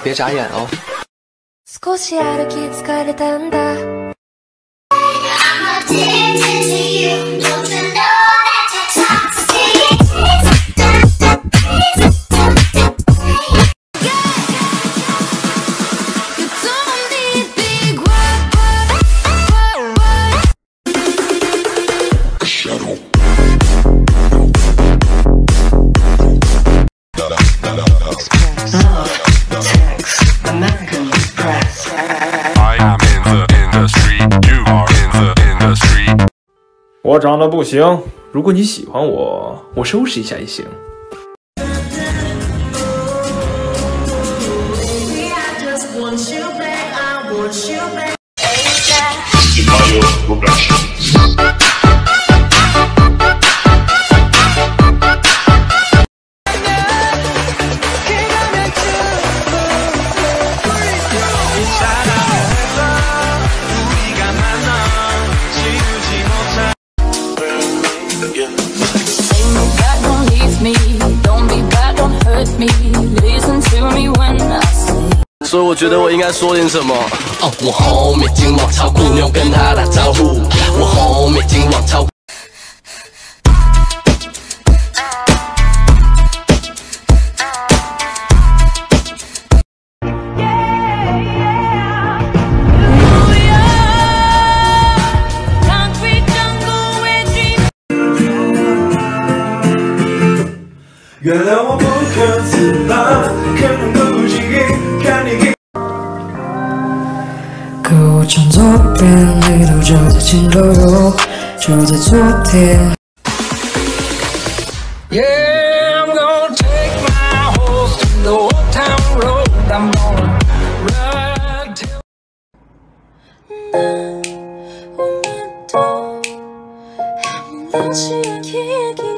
别眨眼哦。 少し歩き疲れたんだ。 我长得不行，如果你喜欢我，我收拾一下也行。 所以我觉得我应该说点什么。哦，我后面今晚超酷，妞跟他打招呼。我后面今晚超酷。 原谅我不可自拔，可能不经意看你给。可我唱左边，力度就在前头有，就在昨天。Yeah, I'm gonna take my horse to the old town road. I'm gonna ride till. 那我们都还没冷起眼。